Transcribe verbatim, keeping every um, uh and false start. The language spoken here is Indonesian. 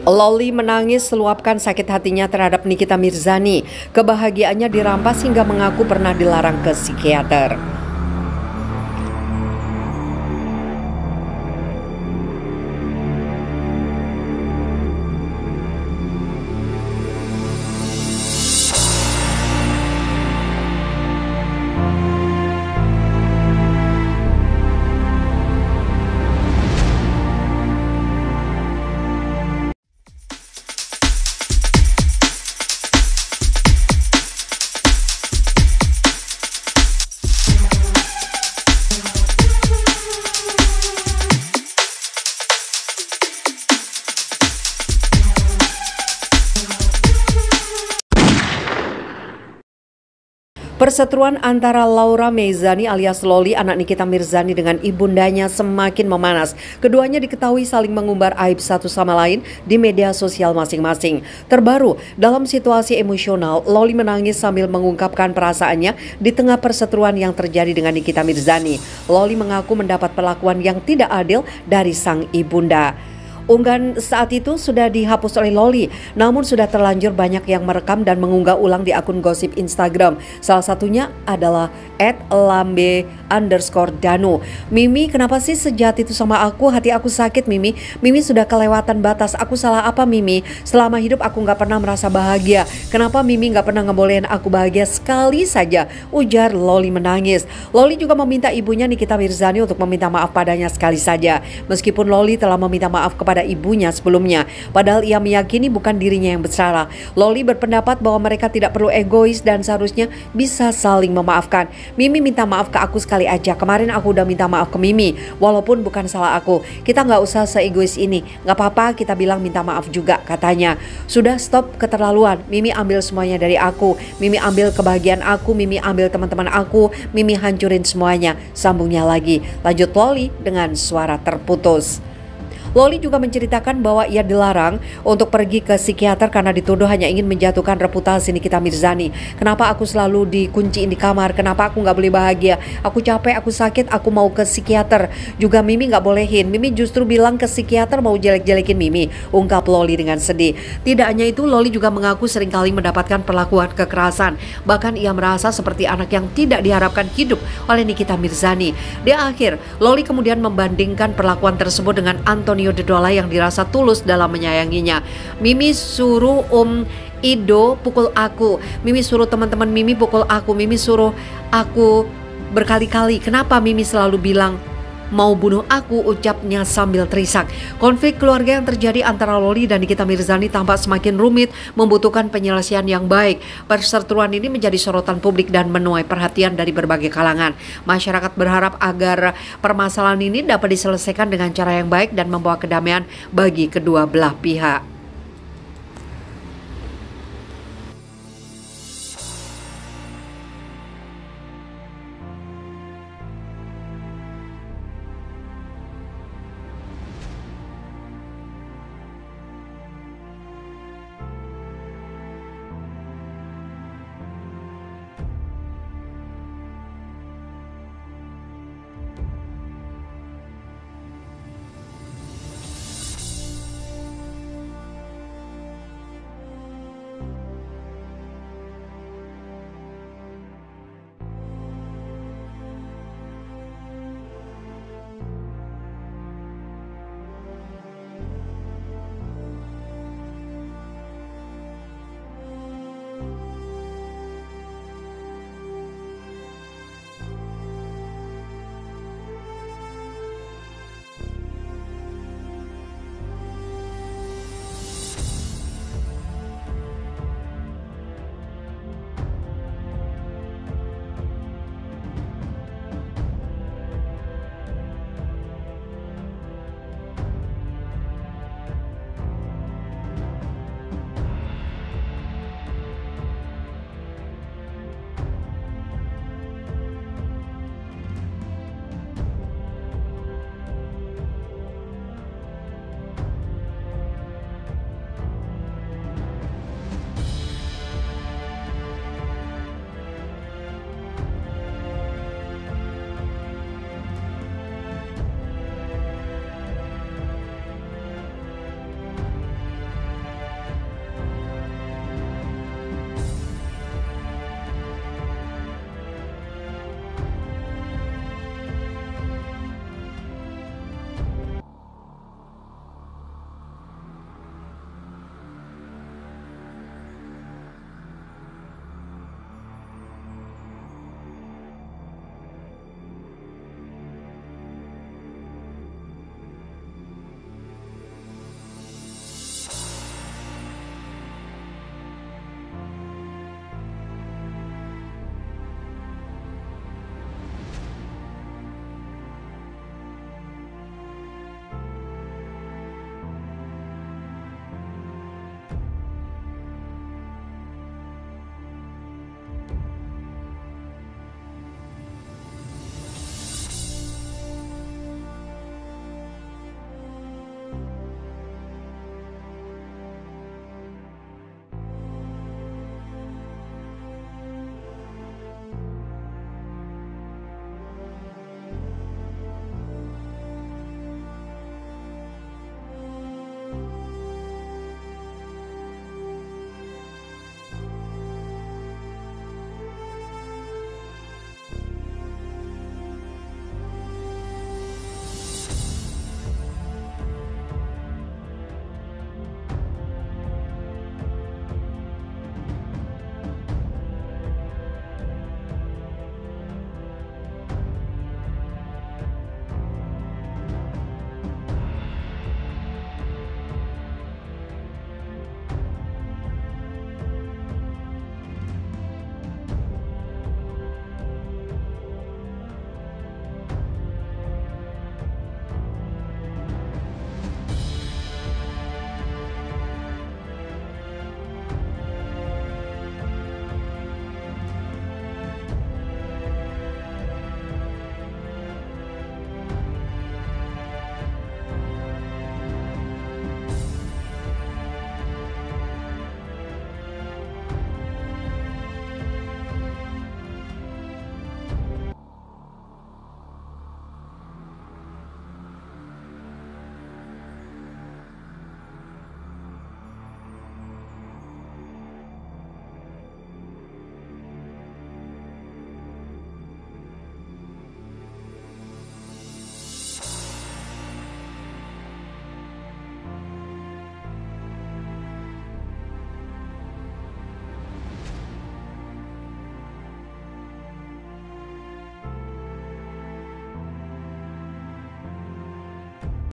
Loli menangis meluapkan sakit hatinya terhadap Nikita Mirzani. Kebahagiaannya dirampas hingga mengaku pernah dilarang ke psikiater. Perseteruan antara Laura Meizani alias Loli, anak Nikita Mirzani, dengan ibundanya semakin memanas. Keduanya diketahui saling mengumbar aib satu sama lain di media sosial masing-masing. Terbaru, dalam situasi emosional, Loli menangis sambil mengungkapkan perasaannya di tengah perseteruan yang terjadi dengan Nikita Mirzani. Loli mengaku mendapat perlakuan yang tidak adil dari sang ibunda. Unggahan saat itu sudah dihapus oleh Loli, namun sudah terlanjur banyak yang merekam dan mengunggah ulang di akun gosip Instagram. Salah satunya adalah et lambe underscore danu. Mimi, kenapa sih sejahat itu sama aku? Hati aku sakit, Mimi. Mimi sudah kelewatan batas. Aku salah apa, Mimi? Selama hidup aku gak pernah merasa bahagia. Kenapa Mimi gak pernah ngebolehin aku bahagia sekali saja? Ujar Loli menangis. Loli juga meminta ibunya Nikita Mirzani untuk meminta maaf padanya sekali saja. Meskipun Loli telah meminta maaf kepada ibunya sebelumnya, padahal ia meyakini bukan dirinya yang bersalah. Loli berpendapat bahwa mereka tidak perlu egois dan seharusnya bisa saling memaafkan. Mimi minta maaf ke aku sekali aja. Kemarin aku udah minta maaf ke Mimi, walaupun bukan salah aku. Kita nggak usah seegois ini. Nggak apa-apa kita bilang minta maaf juga, katanya. Sudah, stop keterlaluan. Mimi ambil semuanya dari aku. Mimi ambil kebahagiaan aku. Mimi ambil teman-teman aku. Mimi hancurin semuanya, sambungnya lagi. Lanjut Loli dengan suara terputus. Loli juga menceritakan bahwa ia dilarang untuk pergi ke psikiater karena dituduh hanya ingin menjatuhkan reputasi Nikita Mirzani. Kenapa aku selalu dikunciin di kamar? Kenapa aku gak boleh bahagia? Aku capek, aku sakit, aku mau ke psikiater. Juga Mimi gak bolehin. Mimi justru bilang ke psikiater mau jelek-jelekin Mimi, ungkap Loli dengan sedih. Tidak hanya itu, Loli juga mengaku seringkali mendapatkan perlakuan kekerasan. Bahkan ia merasa seperti anak yang tidak diharapkan hidup oleh Nikita Mirzani. Di akhir, Loli kemudian membandingkan perlakuan tersebut dengan Antonio Dodola yang dirasa tulus dalam menyayanginya. Mimi suruh Om Ido pukul aku. Mimi suruh teman-teman Mimi pukul aku. Mimi suruh aku berkali-kali. Kenapa Mimi selalu bilang mau bunuh aku, ucapnya sambil terisak. Konflik keluarga yang terjadi antara Loli dan Nikita Mirzani tampak semakin rumit, membutuhkan penyelesaian yang baik. Perseteruan ini menjadi sorotan publik dan menuai perhatian dari berbagai kalangan. Masyarakat berharap agar permasalahan ini dapat diselesaikan dengan cara yang baik dan membawa kedamaian bagi kedua belah pihak.